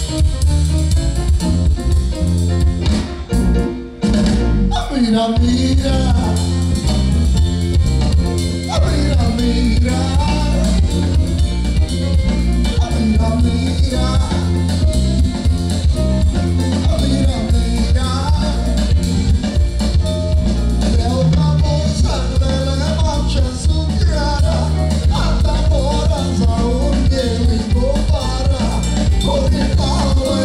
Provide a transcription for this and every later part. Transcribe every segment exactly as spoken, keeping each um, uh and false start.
Mira, mira, mira, mira, mira, mira, mira, mira. Eu tamo salvele marcia su chiara, anda ora za un piedi para, con il palle.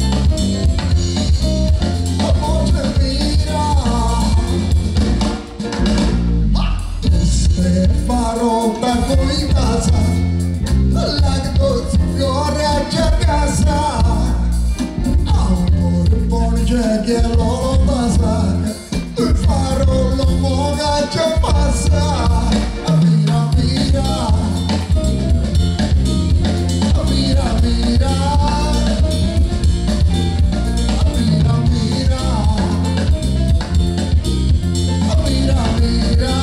Farò per in casa, la fiore a casa, amore buono che lo passa, farò l'uomo che passa, mira, mira, mira, mira, mira, mira, mira, mira.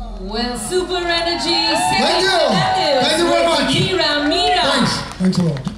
Super Energy. Thank you. Thank you very much. Mira, mira. Thanks. Thanks a lot.